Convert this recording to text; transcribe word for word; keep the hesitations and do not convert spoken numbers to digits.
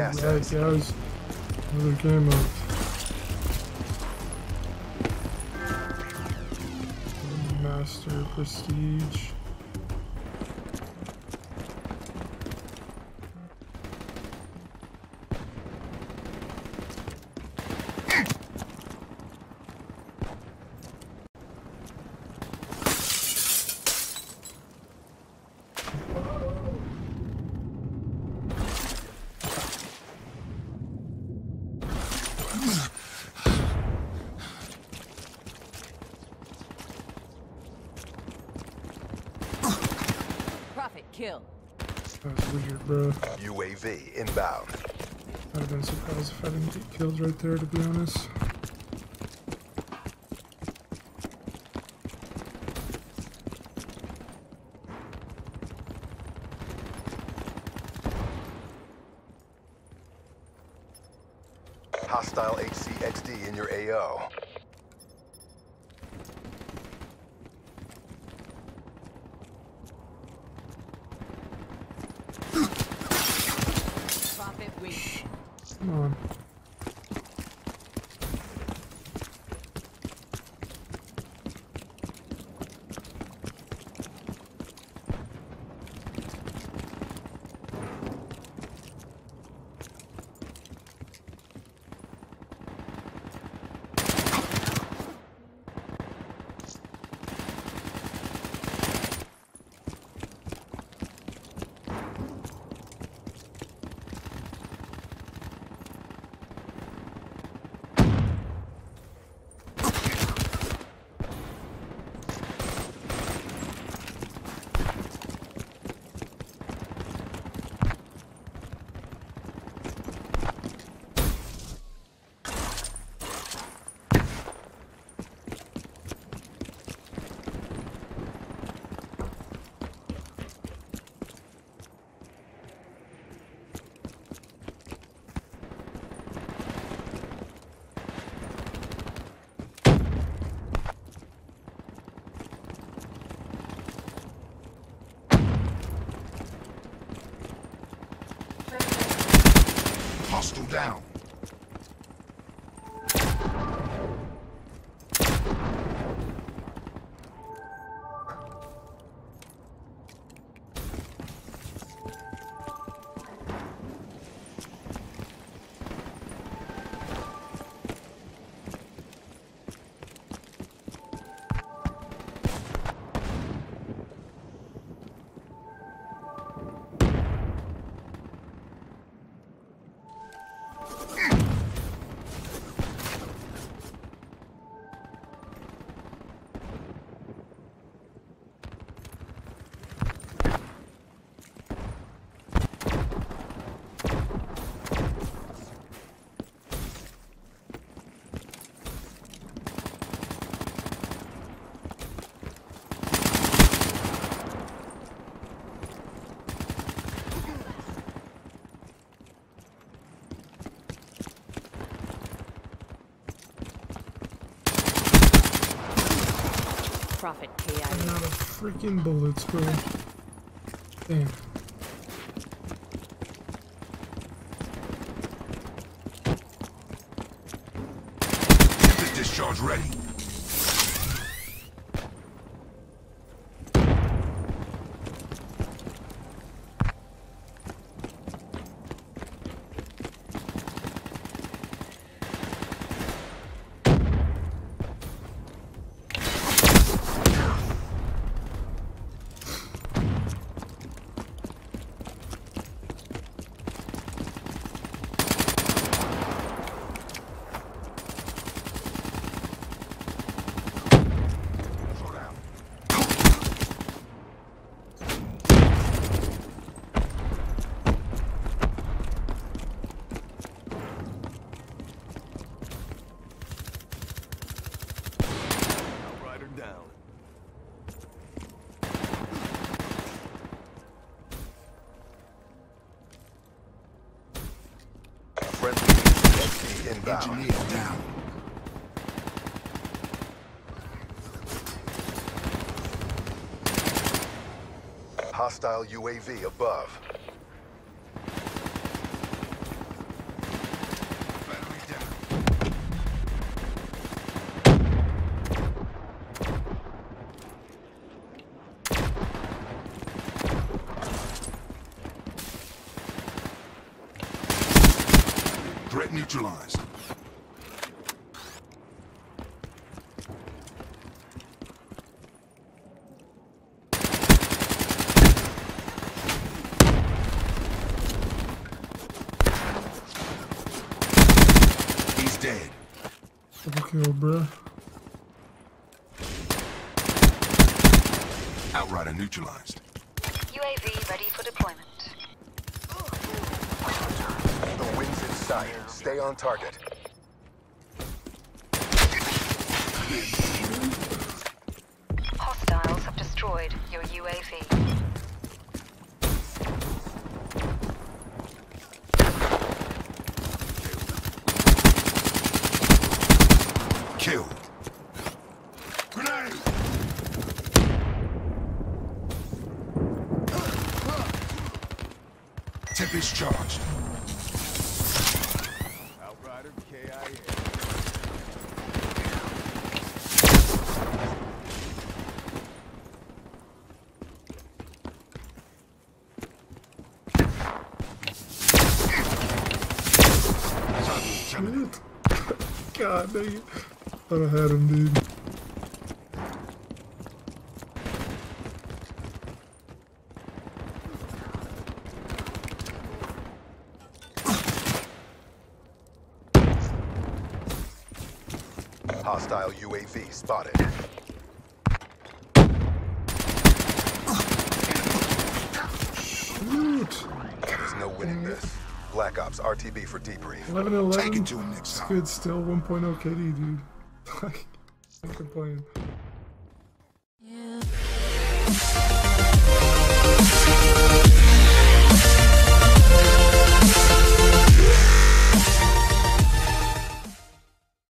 assets. Right, guys. Another game of Master Prestige. Kill. That's weird, bro. U A V inbound. I'd have been surprised if I didn't get killed right there, to be honest. Hostile H C X D in your A O. Come on. Hostile down. Prophet K I A. I'm out of freaking bullets, bro. Damn. Get the discharge ready. Friendly inbound. Engineer down. Hostile U A V above. Threat neutralized. He's dead. Double kill, bruh. Outrider neutralized. U A V ready for deployment. The wind's in sight. Stay on target. Hostiles have destroyed your U A V. Killed. Grenade! Tempest charged. Outrider K I A. Shit. God dang it. Thought I had him, dude. Hostile U A V spotted. Shoot. There's no winning this. Black Ops R T B for debrief. eleven eleven. Take it to him next It's time. good still. one point oh K D, dude. Like, I'm complaining. Yeah.